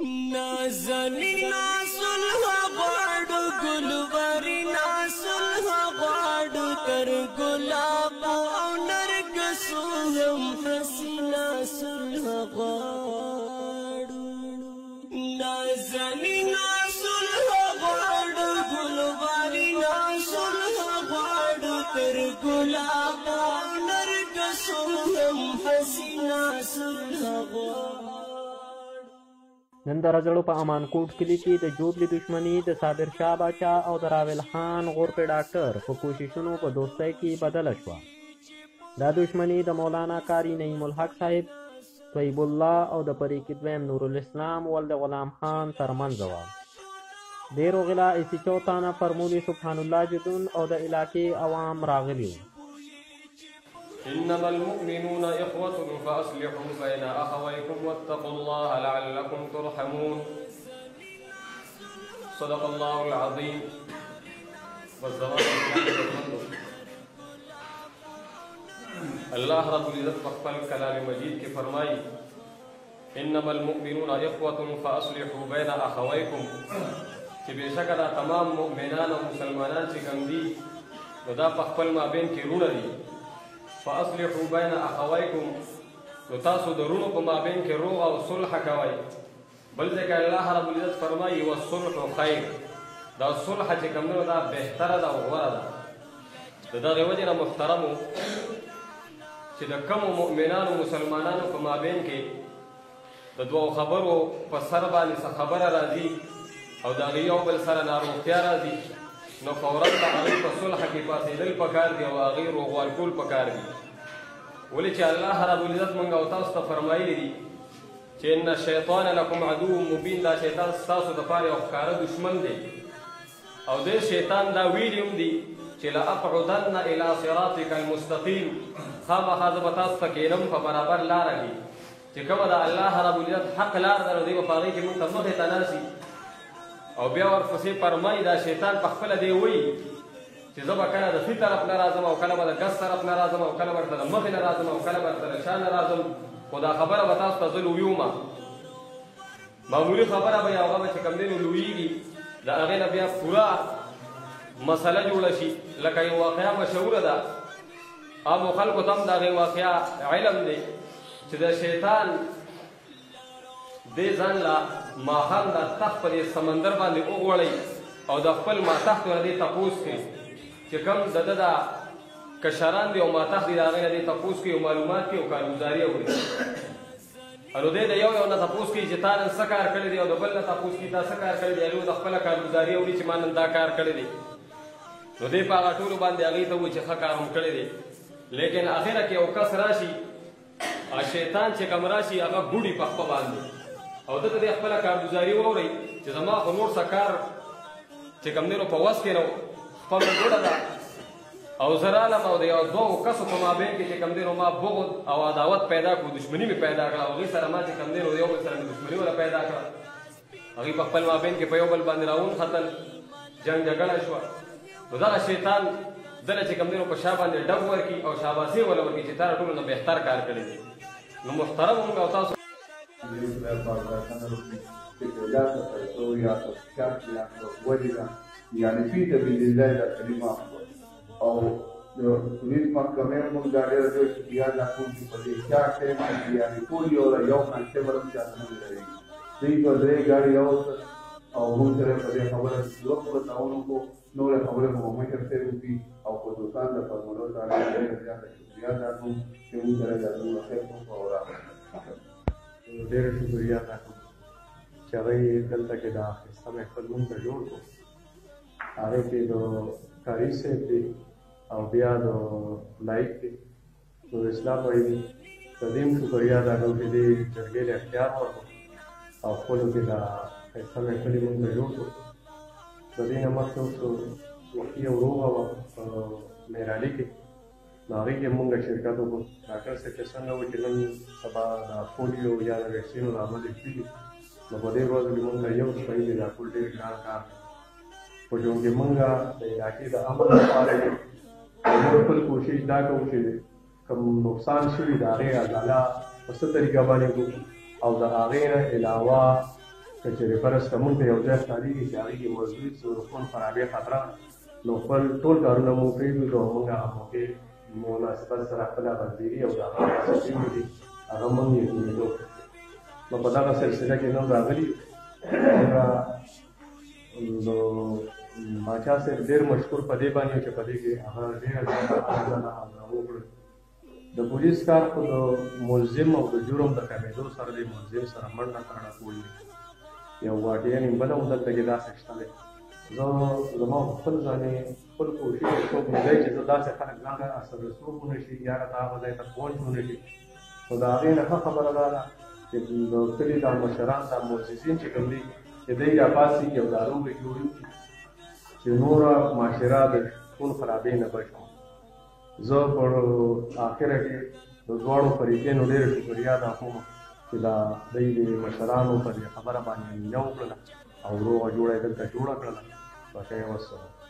نازنینا صلح غواړو ګلورينا صلح غواړو تر ګلاب او نرګسو هم حسینا صلح غواړو نازنینا صلح غواړو ګلورينا صلح غواړو تر ګلاب او نرګسو هم حسینا صلح غواړو نن د رجړو په امان کوټ کلي کې د جوړلې دښمنۍ د صابر شاه باچا او د راویل خان غورپې ډاکټر په کوششونو په دوستۍ کې بدله شوه. دا دښمنۍ د مولانا قاري نعیم الحق صاحب، طیب الله او د فریق دویم نور الاسلام ولد غلام خان ترمنځ وه. ډېرو غلا ایسي تانه فرمولي سبحان الله جدون او د علاقې عوام راغلي وو. إنما المؤمنون إخوة فأصلحوا بين أخويكم واتقوا الله لعلكم ترحمون. صدق الله العظيم والزمان الله رب العزت بخفل کلام مجید کے فرمائی انما المؤمنون إخوة فأصلحوا بين أخويكم کہ بے شک دا تمام مؤمنان و مسلمانان سے کم دی دا بخفل مابین کی رون دی فاصلحوا بین اخویکم نو تاسو د رونو په مابین کې روغ او صلح کوئ. بل ځکه الله رب العزت فرمایي والصلح خیر، دا صلح چې کوم دی دا بهتره ده او غوره ده. د دغې وجې نه محترمو چې د کمو مؤمنانو مسلمانانو په مابین کې د دوو خبرو په سر باندې څه خبره راځي او د هغې یو بل سره ناروغتیا راځي نو فوراً د هغې په صلح کې پاڅېدل پکار دي او هغې روغوال کول پکار دي. ولې چې الله رب العزت موږ او تاسو ته فرمایلی دي چې ان الشیطان لکم عدو مبین، دا شیطان ستاسو دپاره یو ښکاره دشمن دی او دې شیطان دا ویلي هم دي چې لاقعدن الی صراطک المستقیم، خامخا زه به تاسو ته کښېنم په برابر لاره کې چې کومه د الله رب العزت حق لار ده نو دی به په هغې کې موږ ته مخې ته ناسي او بیا ورپسې فرمایي دا شیطان په خپله دی وایي چې زه به کله د ښي طرف نه راځم او کله به د ګس طرف نه راځم او کله به ورته د مخې نه راځم او کله به ورته د شا نه راځم، خو دا خبره به تاسو ته زه لویومه. معمولي خبره به یې هغه به چې کوم دی نو لویېږي، د هغې نه بیا پوره مسله جوړه شي. لکه یو واقعه مشهوره ده، عامو خلکو ته هم د هغې واقعه علم دی چې د شیطان دې ځان له ماښام دا تخت په دې سمندر باندې وغوړئ او د خپل ماتحت نه دې تپوس کړي چې کوم د ده دا کشران دي او ماتحت دي د هغې نه دې تپوس کړي او معلومات کړي او کارګزاري وکړي. نو دی د یو نه تپوس کړي چې تا نن څه کار کړی دی او د بل نه تپوس کړي تا څه کار کړی دی، هغې د خپله کارګزاري وکړي چې ما نن دا کار کړی دی. نو دی په هغه ټولو باندې هغې ته ووایي چې ښه کار هم کړی دی. لیکن اخره کې یو کس راشي شیطان چې کوم راشي هغه ګوډي په خپه باندې او دته د خپله کارګزاري واورئ چې زما خو نور څه کار چې کوم دی نو په وس کې نو خپله ګوډه ده او زه رالم او د یو دوو کسو په مابین کې چې کوم دی نو ما بغض او عداوت پیدا کړو، دښمني مې پیدا کړه او هغې سره ما چې کوم دی نو د یو بل سره مې دښمني وله پیدا کړه. هغوی په خپل مابین کې په یو بل باندې راونښتل، جنګ جګړه شوه. نو دغه شیطان دله چې کوم دی نو په شا باندې ډب ورکړي او شاباسي وله ورکړي چې تا له ټولو نه بهتر کار کړی دی. نو محترم موږ او تاسو یعنې فی سبیل الله دا کلمه او د پولیس محکمې موږ دا ډېره ډېر شکریه ادا کوو چې په دې 4 ټایم کې یعنې ټول یو کانسټیبل هم چاته نه لري. دوی په 3 ګاډي راوستل او موږ سره په دې خبره وکړه تعاون وکړو. نورې خبرې مو مشر صاحب وکړي او په دوستان د فرمولو سره ډېره زیاته شکریه ادا کوو چې موږ سره دا دومره خیر وکړو او راغلو. ډېره شکریه ادا کوم چې هغوی دلته کې دا ښایسته محفل موږ ته جوړ کړو. هغې کې د قاري صاحب دی او بیا د لایق دی نور اسلام وایي دي، د دې هم شکریه ادا کوو چې دې جرګې له اختیار ورکړو او خپلو کې دا ښایسته محفل یې موږ ته جوړ کړو. د دې نه مخکې اوس وختي یو روغه وه په میرالي کې، نو هغې کې موږ شرکت وکړو. ډاکټر صاحب چې څنګه وو چې نن سبا د پولیو یا د ویکسینو له امله کېږي نو په دې ورځو کې موږ ته یو شپه دی دا ټول ډېر ګران کار دی. خو چونکې موږ د علاقې د امن لپاره یو موږ خپل کوشش دا کوو چې کوم نقصان شوي د هغې ازاله په څه طریقه باندې وکړو او د هغې نه علاوه که چېرې فرض کړه مونږ ته یو ځای ښکارېږي چې هغې کې مزدوري خون خرابې خطره نو خپل ټول کارونه مو پرېږدو او مونږ هغه موقع مناسبت سره خپله بندګي او د هغه سیستمونه دي هغه مونږ یقینېدو نو په دغه سلسله کې نن راغلي نو باچا صاحب ډېر مشکور په دې باندې چې په دې کې هغه ډېره زیاته وکړه د پولیس کار خو د ملزم او د جرم د کمېدو سره د ملزم سره منډه کړه کول دي یو واقعا بله هم دلته کې داسې شته دی زه زما خپل ځانې خپل کوشش څوک نه دی چې زه داسې خلک ځان ته اثر رسوب ونه شي یا راته هغه ځای ته پوهنټ ونه شي خو د هغې نه ښه خبره دا ده چې د کلي دا مشران دا مؤسسین چې کوم دي چې دوی راپاڅېږي او دا روغې جوړې کړي چې نوره معاشره د خون خرابۍ نه بچ کړو زه په آخره کې د دواړو فریقینو ډېره شکریا ادا کوم چې دا دوی د مشرانو په دې خبره باندې مینه وکړله او روغه جوړه یې دلته جوړه کړله بقیه والسلام